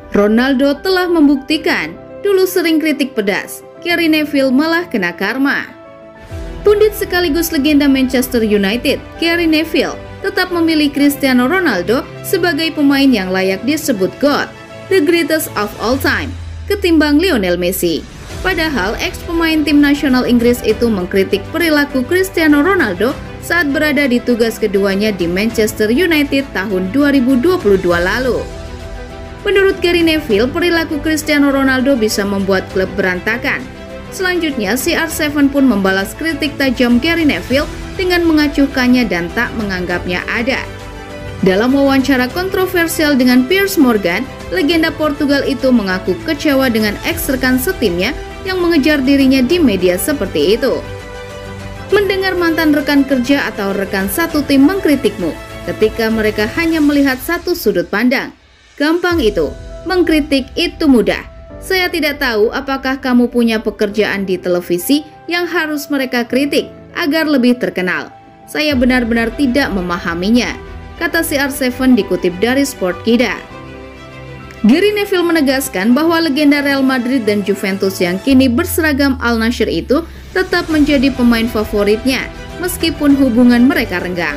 Ronaldo telah membuktikan, dulu sering kritik pedas, Gary Neville malah kena karma. Pundit sekaligus legenda Manchester United, Gary Neville, tetap memilih Cristiano Ronaldo sebagai pemain yang layak disebut GOAT, the greatest of all time, ketimbang Lionel Messi. Padahal ex-pemain tim nasional Inggris itu mengkritik perilaku Cristiano Ronaldo saat berada di tugas keduanya di Manchester United tahun 2022 lalu. Menurut Gary Neville, perilaku Cristiano Ronaldo bisa membuat klub berantakan. Selanjutnya, CR7 pun membalas kritik tajam Gary Neville dengan mengacuhkannya dan tak menganggapnya ada. Dalam wawancara kontroversial dengan Piers Morgan, legenda Portugal itu mengaku kecewa dengan ex-rekan setimnya yang mengejar dirinya di media seperti itu. Mendengar mantan rekan kerja atau rekan satu tim mengkritikmu ketika mereka hanya melihat satu sudut pandang. Gampang itu, mengkritik itu mudah. Saya tidak tahu apakah kamu punya pekerjaan di televisi yang harus mereka kritik agar lebih terkenal. Saya benar-benar tidak memahaminya, kata CR7 dikutip dari Sportkida. Gary Neville menegaskan bahwa legenda Real Madrid dan Juventus yang kini berseragam Al Nassr itu tetap menjadi pemain favoritnya meskipun hubungan mereka renggang.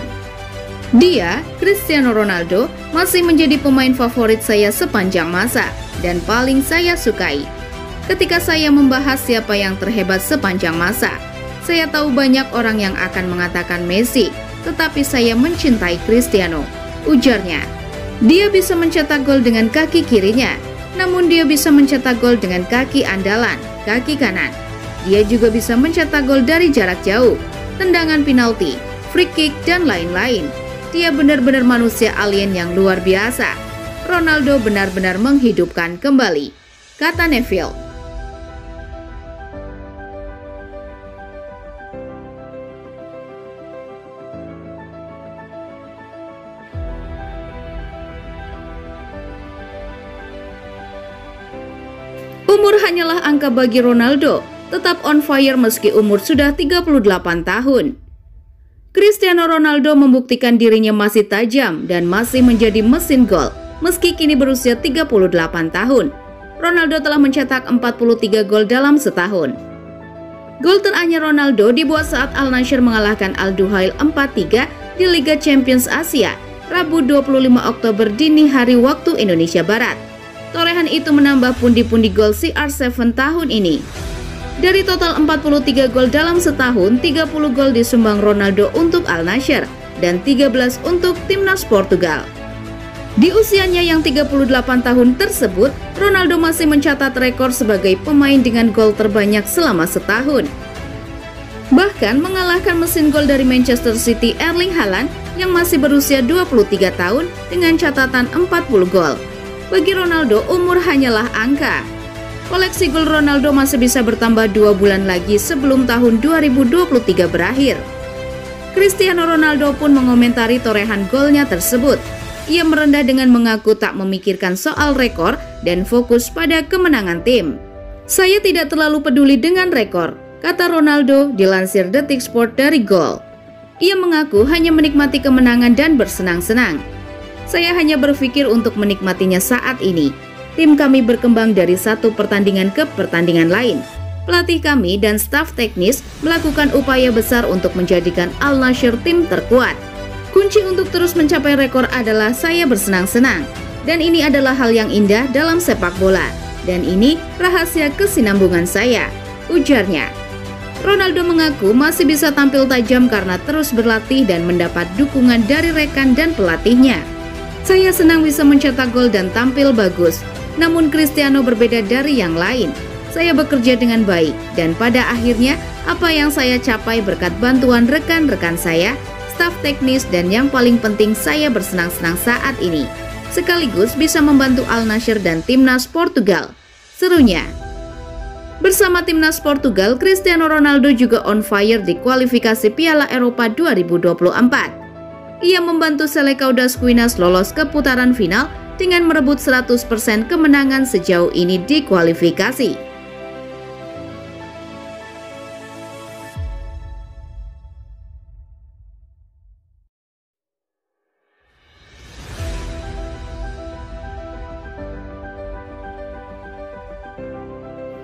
Dia, Cristiano Ronaldo, masih menjadi pemain favorit saya sepanjang masa dan paling saya sukai. Ketika saya membahas siapa yang terhebat sepanjang masa, saya tahu banyak orang yang akan mengatakan Messi, tetapi saya mencintai Cristiano, ujarnya. Dia bisa mencetak gol dengan kaki kirinya, namun dia bisa mencetak gol dengan kaki andalan, kaki kanan. Dia juga bisa mencetak gol dari jarak jauh, tendangan penalti, free kick, dan lain-lain. Dia benar-benar manusia alien yang luar biasa. Ronaldo benar-benar menghidupkan kembali, kata Neville. Umur hanyalah angka bagi Ronaldo, tetap on fire meski umur sudah 38 tahun. Cristiano Ronaldo membuktikan dirinya masih tajam dan masih menjadi mesin gol meski kini berusia 38 tahun. Ronaldo telah mencetak 43 gol dalam setahun. Gol teranyar Ronaldo dibuat saat Al Nassr mengalahkan Al Duhail 4-3 di Liga Champions Asia, Rabu 25 Oktober dini hari waktu Indonesia Barat. Torehan itu menambah pundi-pundi gol CR7 tahun ini. Dari total 43 gol dalam setahun, 30 gol disumbang Ronaldo untuk Al Nassr dan 13 untuk timnas Portugal. Di usianya yang 38 tahun tersebut, Ronaldo masih mencatat rekor sebagai pemain dengan gol terbanyak selama setahun. Bahkan mengalahkan mesin gol dari Manchester City Erling Haaland yang masih berusia 23 tahun dengan catatan 40 gol. Bagi Ronaldo, umur hanyalah angka. Koleksi gol Ronaldo masih bisa bertambah 2 bulan lagi sebelum tahun 2023 berakhir. Cristiano Ronaldo pun mengomentari torehan golnya tersebut. Ia merendah dengan mengaku tak memikirkan soal rekor dan fokus pada kemenangan tim. Saya tidak terlalu peduli dengan rekor, kata Ronaldo dilansir Detik Sport dari Gol. Ia mengaku hanya menikmati kemenangan dan bersenang-senang. Saya hanya berpikir untuk menikmatinya saat ini. Tim kami berkembang dari satu pertandingan ke pertandingan lain. Pelatih kami dan staf teknis melakukan upaya besar untuk menjadikan Al Nassr tim terkuat. Kunci untuk terus mencapai rekor adalah saya bersenang-senang. Dan ini adalah hal yang indah dalam sepak bola. Dan ini rahasia kesinambungan saya, ujarnya. Ronaldo mengaku masih bisa tampil tajam karena terus berlatih dan mendapat dukungan dari rekan dan pelatihnya. Saya senang bisa mencetak gol dan tampil bagus, namun Cristiano berbeda dari yang lain. Saya bekerja dengan baik, dan pada akhirnya apa yang saya capai berkat bantuan rekan-rekan saya, staf teknis, dan yang paling penting saya bersenang-senang saat ini. Sekaligus bisa membantu Al Nassr dan timnas Portugal, serunya. Bersama timnas Portugal, Cristiano Ronaldo juga on fire di kualifikasi Piala Eropa 2024. Ia membantu Selecao das Quinas lolos ke putaran final dengan merebut 100% kemenangan sejauh ini di kualifikasi.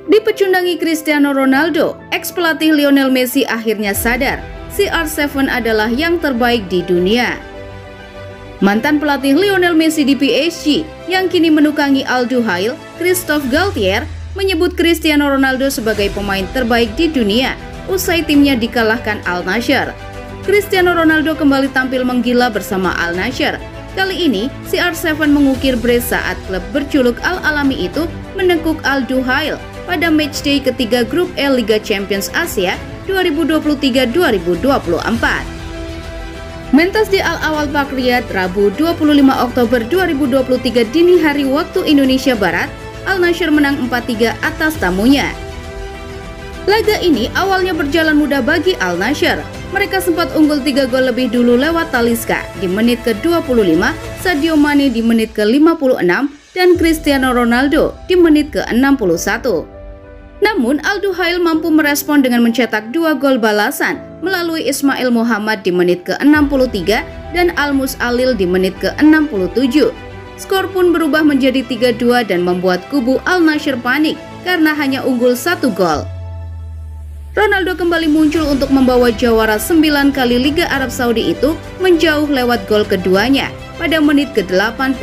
Dipecundangi Cristiano Ronaldo, ex-pelatih Lionel Messi akhirnya sadar CR7 adalah yang terbaik di dunia. Mantan pelatih Lionel Messi di PSG yang kini menukangi Al Duhail, Christophe Galtier, menyebut Cristiano Ronaldo sebagai pemain terbaik di dunia usai timnya dikalahkan Al Nassr. Cristiano Ronaldo kembali tampil menggila bersama Al Nassr. Kali ini, CR7 mengukir brace saat klub berjuluk Al-Alami itu menekuk Al Duhail pada matchday ketiga grup E Liga Champions Asia 2023-2024. Mentas di Al-Awal Park Riyadh, Rabu 25 Oktober 2023 dini hari waktu Indonesia Barat, Al Nassr menang 4-3 atas tamunya. Laga ini awalnya berjalan mudah bagi Al Nassr. Mereka sempat unggul 3 gol lebih dulu lewat Talisca di menit ke-25, Sadio Mane di menit ke-56, dan Cristiano Ronaldo di menit ke-61. Namun, Al Duhail mampu merespon dengan mencetak 2 gol balasan melalui Ismail Muhammad di menit ke-63 dan Almus Alil di menit ke-67. Skor pun berubah menjadi 3-2 dan membuat kubu Al Nassr panik karena hanya unggul 1 gol. Ronaldo kembali muncul untuk membawa jawara 9 kali Liga Arab Saudi itu menjauh lewat gol keduanya pada menit ke-81.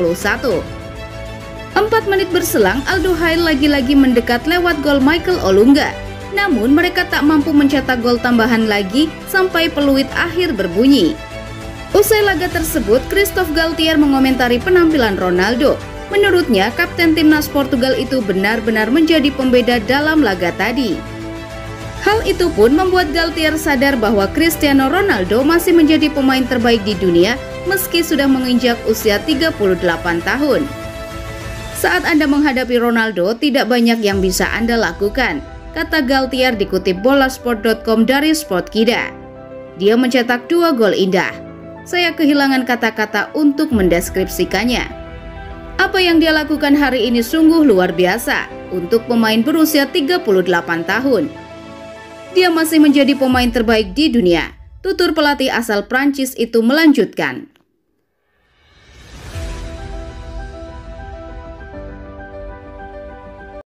4 menit berselang, Al Duhail lagi-lagi mendekat lewat gol Michael Olunga. Namun mereka tak mampu mencetak gol tambahan lagi sampai peluit akhir berbunyi. Usai laga tersebut, Christophe Galtier mengomentari penampilan Ronaldo. Menurutnya, kapten timnas Portugal itu benar-benar menjadi pembeda dalam laga tadi. Hal itu pun membuat Galtier sadar bahwa Cristiano Ronaldo masih menjadi pemain terbaik di dunia meski sudah menginjak usia 38 tahun. Saat Anda menghadapi Ronaldo, tidak banyak yang bisa Anda lakukan, kata Galtier dikutip bolasport.com dari Sportkida. Dia mencetak 2 gol indah. Saya kehilangan kata-kata untuk mendeskripsikannya. Apa yang dia lakukan hari ini sungguh luar biasa untuk pemain berusia 38 tahun. Dia masih menjadi pemain terbaik di dunia, tutur pelatih asal Prancis itu melanjutkan.